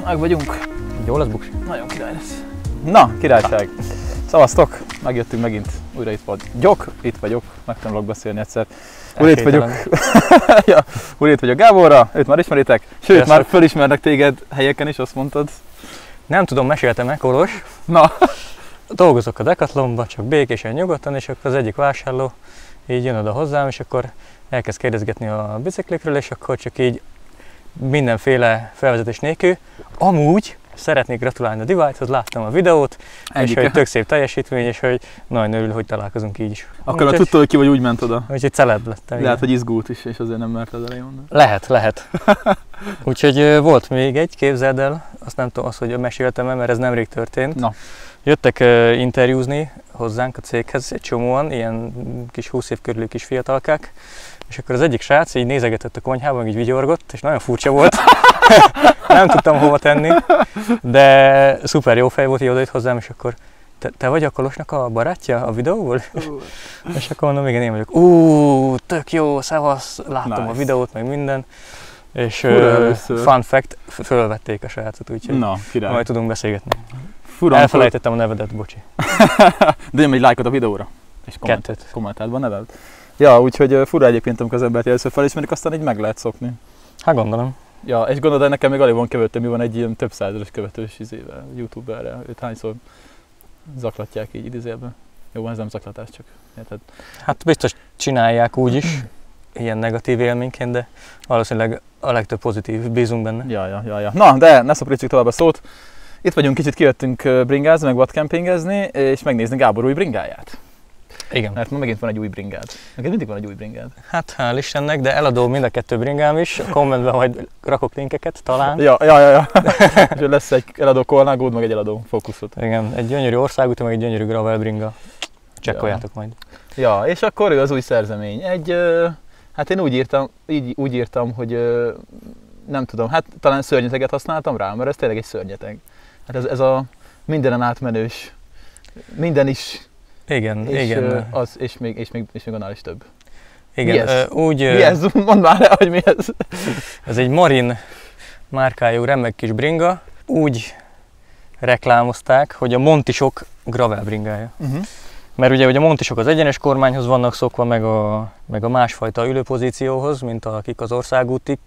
Meg vagyunk. Jó lesz, Buksi? Nagyon király lesz. Na, királyság. Szavaztok, megjöttünk megint. Újra itt vagyok. Megtanulok beszélni egyszer. Újra itt vagyok. Ja, újra itt vagyok Gáborra, őt már ismeritek. Sőt, Sziasztok. már fölismernek téged helyeken is, azt mondtad. Nem tudom, meséltem-e, Kolos. Na. Dolgozok a Decathlonba, csak békésen, nyugodtan, és akkor az egyik vásárló így jön oda hozzám, és akkor elkezd kérdezgetni a biciklikről, és akkor csak így mindenféle felvezetés nélkül. Amúgy szeretnék gratulálni a Divide-hoz, láttam a videót, és hogy tök szép teljesítmény, és hogy nagyon örül, hogy találkozunk így is. Akkor a tudta, hogy ki vagy úgy ment oda. Úgyhogy celeb lettem. Lehet, hogy izgult is, és azért nem mert az elején mondani. Lehet. Úgyhogy volt még egy, képzeld el, azt nem tudom, hogy meséltem-e, mert ez nemrég történt. Na. Jöttek interjúzni hozzánk a céghez egy csomóan, ilyen kis 20 év körüli kis fiatalkák, és akkor az egyik srác így nézegetett a konyhában, meg így vigyorgott, és nagyon furcsa volt. Nem tudtam hova tenni, de szuper jó fej volt, így odajött hozzám, és akkor te vagy a Kolosnak a barátja a videóból? És akkor mondom, igen, én vagyok. Tök jó, szevasz, láttam a videót, meg minden. És fun fact, fölvették a srácot, úgyhogy majd tudunk beszélgetni. Elfelejtettem a nevedet, bocsi. De nyom egy lájkot a videóra. És kommentáld a neved. Ja, úgyhogy fura egyébként, amikor az embert először felismerik, aztán így meg lehet szokni. Hát gondolom. Ja, és gondolod, hogy nekem még alig van követő, mi van egy ilyen több százeres követős youtuberre. Őt hányszor zaklatják így idézőjelben. Jó, ez nem zaklatás, csak érted? Hát biztos csinálják úgy is, ilyen negatív élményként, de valószínűleg a legtöbb pozitív, bízunk benne. Ja. Na, de ne szoporítsuk tovább a szót. Itt vagyunk, kicsit kijöttünk bringázni, meg vadkempingezni, és megnézni Gábor új bringáját. Igen. Mert ma megint van egy új bringád. Neked mindig van egy új bringád. Hát hál' Istennek, de eladom mind a kettő bringám is. A kommentben majd rakok linkeket, talán. Ja. És lesz egy eladó kolnágód, meg egy eladó fókuszod. Igen, egy gyönyörű országúti, meg egy gyönyörű gravel bringa. Csekkoljátok majd. Ja, és akkor ő az új szerzemény. Hát én úgy írtam, hogy nem tudom, hát talán szörnyeteget használtam rá, mert ez tényleg egy szörnyeteg. Hát ez a mindenen átmenős, minden is. Igen. És még annál is több. Igen, mi ez? Mondd már el, hogy mi ez. Ez egy Marin márkájú remek kis bringa. Úgy reklámozták, hogy a Montisok gravel bringája. Mert ugye a Montisok az egyenes kormányhoz vannak szokva, meg a másfajta ülőpozícióhoz, mint akik az országúti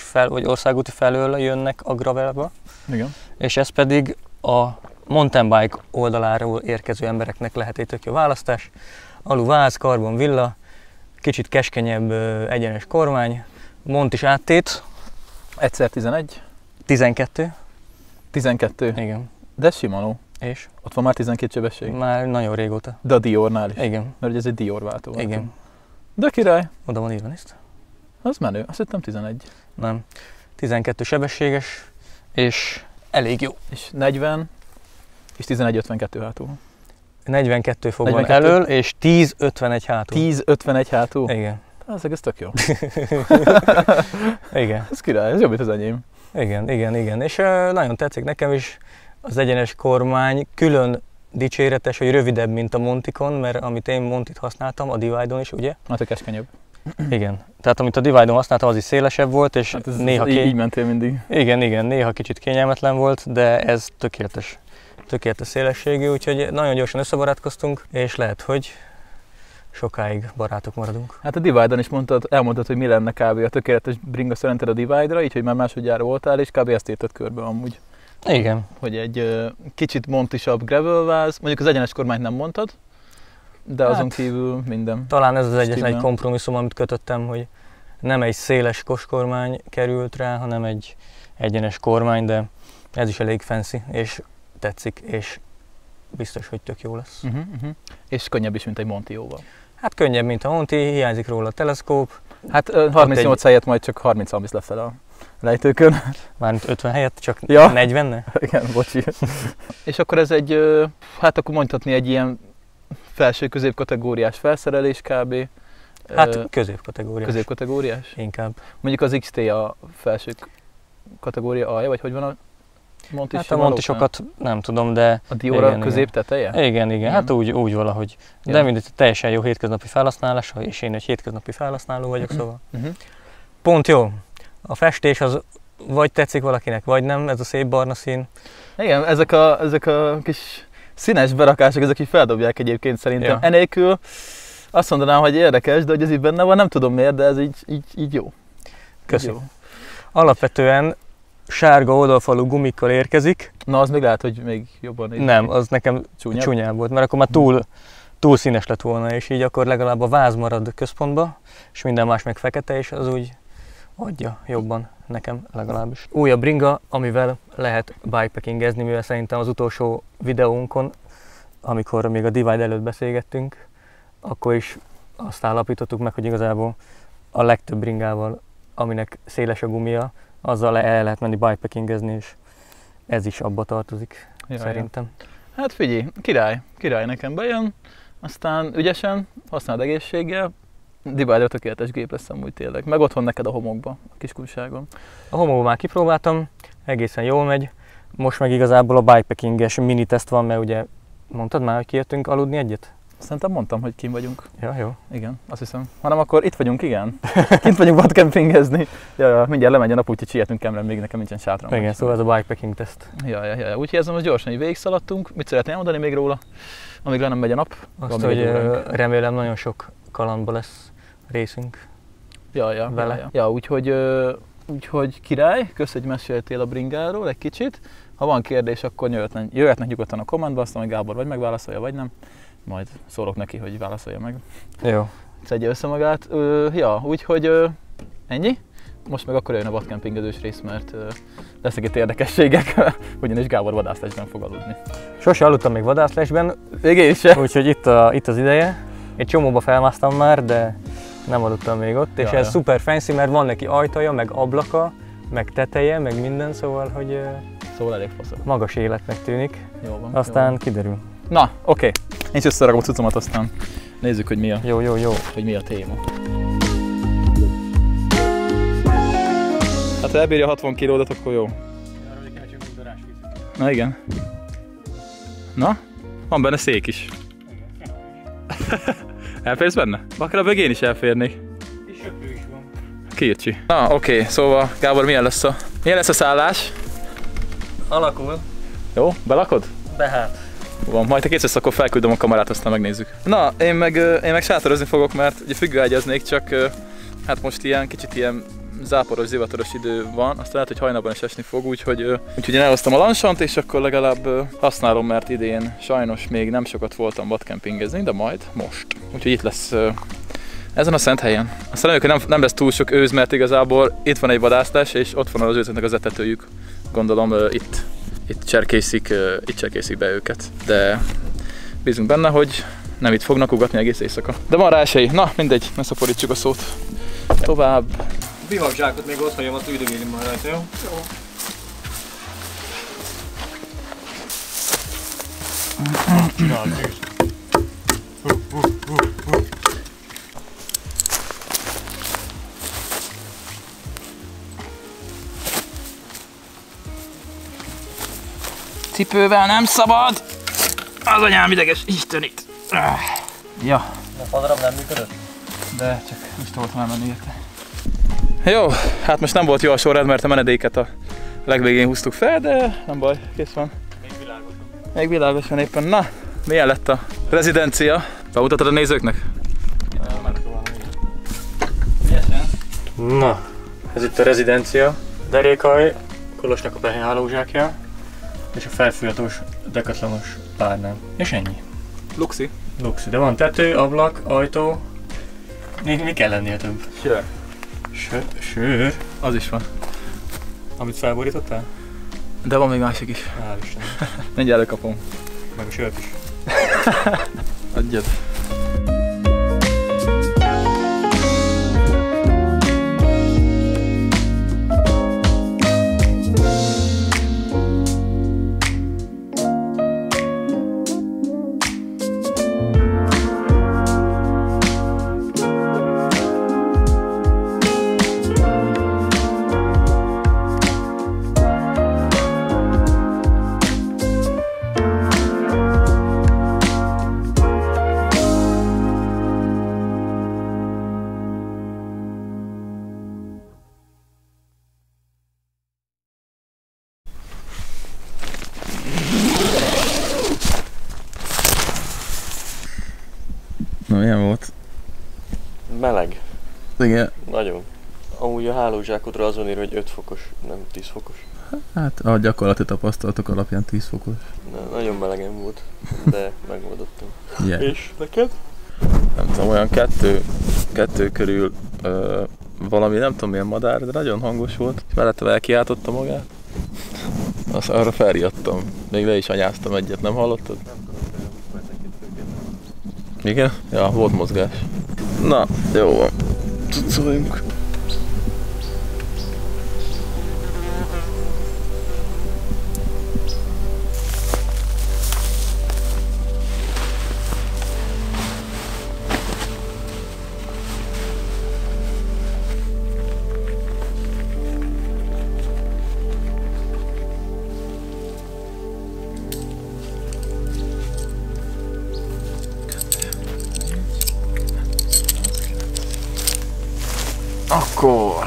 felől jönnek a gravelba. Igen. És ez pedig a mountain bike oldaláról érkező embereknek lehet egy tök jó választás. Aluváz, karbon villa, kicsit keskenyebb egyenes kormány, Montis áttét. Egyszer 11? 12. 12? Igen. De Shimano. És? Ott van már 12 sebesség? Már nagyon régóta. De a Diornál is? Igen. Mert ez egy Dior váltó. Igen. De király. Oda van írva, nézd. Az menő, azt hittem 11. Nem. 12 sebességes, és elég jó. És 40, és 11.52 hátul. 42 fok van elől, és 10.51 hátul. 10.51 hátul? Igen. Ez tök jó. Igen. Ez király, ez jobb, mint az enyém. Igen. És nagyon tetszik nekem is az egyenes kormány, külön dicséretes, hogy rövidebb, mint a Montikon, mert amit én Montit használtam, a Divide-on is, ugye? Hát a keskenyebb. Igen. Tehát amit a Divide-on használtam, az is szélesebb volt, és hát néha így mentél mindig. Igen, néha kicsit kényelmetlen volt, de ez tökéletes szélességű, úgyhogy nagyon gyorsan összebarátkoztunk, és lehet, hogy sokáig barátok maradunk. Hát a Divide-on is elmondtad, hogy mi lenne kb. A tökéletes bringa szerinted a Divide-ra, így hogy már másodjára voltál, és kb. Ezt írtad körbe amúgy. Igen. Hogy egy kicsit montisabb gravelváz, mondjuk az egyenes kormányt nem mondtad, de azon kívül minden. Talán ez az egyetlen egy kompromisszum, amit kötöttem, hogy nem egy széles koskormány került rá, hanem egy egyenes kormány, de ez is elég fancy, és tetszik, és biztos, hogy tök jó lesz. És könnyebb is, mint egy Montióval. Hát könnyebb, mint a Monti, hiányzik róla a teleszkóp. Hát 38 helyett majd csak 30 visz lefelé a lejtőkön. Mármint 50 helyett csak 40-ne? Igen, bocsi. És akkor ez egy, hát akkor mondhatni egy ilyen felső-közép kategóriás felszerelés kb. Hát középkategóriás. Középkategóriás? Inkább. Mondjuk az XT a felső kategória alja, vagy hogy van a Montis? Hát a Montisokat nem tudom, de... A Dior a középteteje? Igen, hát úgy valahogy. De mindegy, teljesen jó hétköznapi felhasználás, és én egy hétköznapi felhasználó vagyok, szóval. Pont jó. A festés az vagy tetszik valakinek, vagy nem, ez a szép barna szín. Igen, ezek a kis színes berakások, ezek így feldobják egyébként szerintem. Ja. Enélkül azt mondanám, hogy érdekes, de hogy ez így benne van, nem tudom miért, de ez így jó. Köszi. Jó. Alapvetően sárga oldalfalú gumikkal érkezik. Na, az még lehet, hogy még jobban néz. Nem, az nekem csúnyább volt, mert akkor már túl színes lett volna, és így akkor legalább a váz marad központba, és minden más meg fekete, és az úgy adja jobban nekem legalábbis. Újabb bringa, amivel lehet bikepackingezni, mivel szerintem az utolsó videónkon, amikor még a Divide előtt beszélgettünk, akkor is azt állapítottuk meg, hogy igazából a legtöbb bringával, aminek széles a gumia, azzal el lehet menni bikepackingezni, és ez is abba tartozik, szerintem. Hát figyelj, király nekem bejön, aztán ügyesen, használd egészséggel, Divide-ra tökéletes gép lesz amúgy tényleg, meg otthon neked a homokba, a kiskunságon. A homokban már kipróbáltam, egészen jól megy, most meg igazából a bikepackinges mini teszt van, mert ugye mondtad már, hogy kijöttünk aludni egyet? Szerintem mondtam, hogy kint vagyunk. Ja, jó. Igen, azt hiszem. Hanem akkor itt vagyunk, igen. Kint vagyunk vadkempingezni. Ja, mindjárt lemegy a nap, úgyhogy sietünk kell, mert még nekem nincsen sátram. Igen, szóval ez a bikepacking teszt. Ja. Úgyhogy ez most gyorsan így végigszaladtunk. Mit szeretnél mondani még róla, amíg le nem megy a nap? Azt, hogy remélem nagyon sok kalandba lesz részünk. Vele. Ja, úgyhogy király, kösz, hogy meséltél a bringáról egy kicsit. Ha van kérdés, akkor jöhetnek nyugodtan a kommentbe, aztán hogy Gábor vagy megválaszolja, vagy nem. Majd szólok neki, hogy válaszolja meg. Jó. Szedje össze magát. Úgyhogy ennyi. Most meg akkor jön a vadkempingezős rész, mert lesznek itt érdekességek, ugyanis Gábor vadászlesben fog aludni. Sose aludtam még vadászlesben, végén se. Úgyhogy itt az ideje. Egy csomóba felmásztam már, de nem aludtam még ott, és ez szuper fancy, mert van neki ajtaja, meg ablaka, meg teteje, meg minden, szóval, hogy szóval elég faszok. Magas életnek tűnik. Jó van. Aztán kiderül. Na, oké. Én is összerakom a cuccomat, aztán nézzük, hogy mi a, hogy mi a téma. Hát ha elbírja 60 kilódat, akkor jó. Na igen. Na, van benne szék is. Elférsz benne? Akár én is elférnék. És söprő is van. Kircsi. Na oké, szóval Gábor, milyen lesz a szállás? Alakul. Jó, belakod? Hát. Van, majd te kész lesz, akkor felküldöm a kamerát, aztán megnézzük. Na, én meg sátorozni fogok, mert ugye függőágyaznék, csak hát most kicsit ilyen záporos, zivatoros idő van, aztán lehet, hogy hajnalban is esni fog, úgyhogy én elhoztam a lansant, és akkor legalább használom, mert idén sajnos még nem sokat voltam vadkempingezni, de majd most. Úgyhogy itt lesz ezen a szent helyen. Aztán reméljük, hogy nem lesz túl sok őz, mert igazából itt van egy vadászlás, és ott van az őzöknek az etetőjük. Gondolom itt cserkészik be őket, de bízunk benne, hogy nem itt fognak ugatni egész éjszaka. De van rá esély. Na, mindegy, ne szaporítsuk a szót. Tovább. Bivakzsákot még ott hagyom, azt üldögélünk majd rajta, jó? Jó. Cipővel nem szabad! Az anyám ideges, Istenit! Ja. A fadarab nem működött? De csak most voltam elmenni érte. Jó, hát most nem volt jó a sorrend, mert a menedéket a legvégén húztuk fel, de nem baj, kész van. Még világos van éppen. Na, milyen lett a rezidencia? Bemutatod a nézőknek? Na, ez itt a rezidencia. Derékhaj, Kolosnak a pehelyhálózsákja, és a felfújhatós dekatlanos párnám. És ennyi. Luxi. Luxi, de van tető, ablak, ajtó. Mi kell lennie több? Sör. Sör? Az is van. Amit felborítottál? De van még másik is. Hál' Istennek. Mindjárt előkapom. Meg a sört is. Adjad. Na, milyen volt? Meleg. Igen. Nagyon. Amúgy a hálózsákodra azon ír, hogy 5 fokos, nem 10 fokos. Hát a gyakorlati tapasztalatok alapján 10 fokos. Nagyon melegen volt, de megoldottam. Yeah. És neked? Nem tudom, olyan kettő körül valami, nem tudom milyen madár, de nagyon hangos volt. És mellettem elkiáltotta magát. Azt arra felriadtam. Még le is anyáztam egyet, nem hallottad? Nem tudom, de ezeket őket. Igen? Ja, volt mozgás. Na, jó van. Cuccoljunk. Akkor...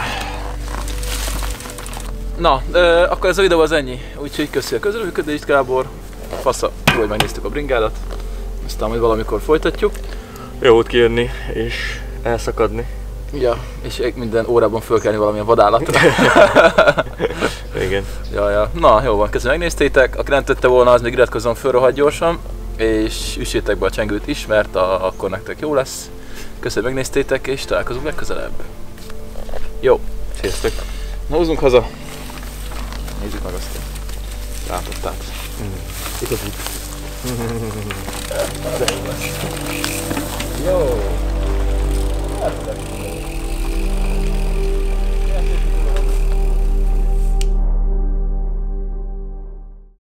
Na, akkor ez a videó az ennyi. Úgyhogy köszi a közreműködést, Gábor. Fasza, jó, hogy megnéztük a bringádot. Aztán majd valamikor folytatjuk. Jó volt kijönni és elszakadni. Ja, és minden órában fölkelni valamilyen vadállatra. Igen. Ja. Na, jó van, köszönöm, megnéztétek. Aki nem tette volna, az még iratkozzon föl rohadt gyorsan. És üssétek be a csengőt is, mert akkor nektek jó lesz. Köszönöm, megnéztétek, és találkozunk legközelebb. Jó. Sziasztok. Na, húzzunk haza. Nézzük meg azt. Rátották. Igazi. Jó.